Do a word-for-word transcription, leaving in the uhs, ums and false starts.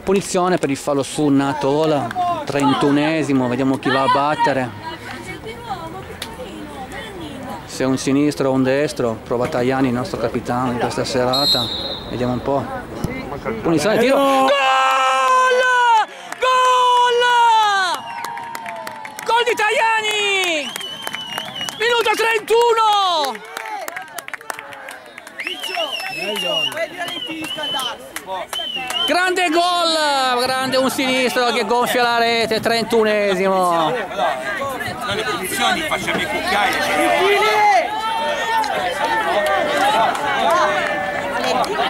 punizione per il fallo su Natola, trentunesimo, vediamo chi va a battere. Se è un sinistro o un destro, prova Tajani, il nostro capitano in questa serata. Vediamo un po'. Punizione, tiro. Gol! Gol! Gol di Tajani! Minuto trentuno! Grande gol, grande un sinistro che gonfia la rete, trentunesimo. Noi le posizioni facciamo i cucchiai.